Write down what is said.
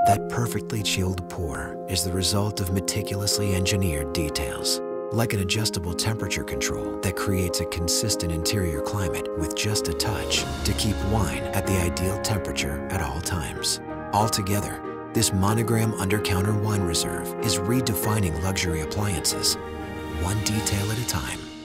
That perfectly chilled pour is the result of meticulously engineered details, like an adjustable temperature control that creates a consistent interior climate with just a touch to keep wine at the ideal temperature at all times. Altogether, this Monogram Undercounter wine reserve is redefining luxury appliances, one detail at a time.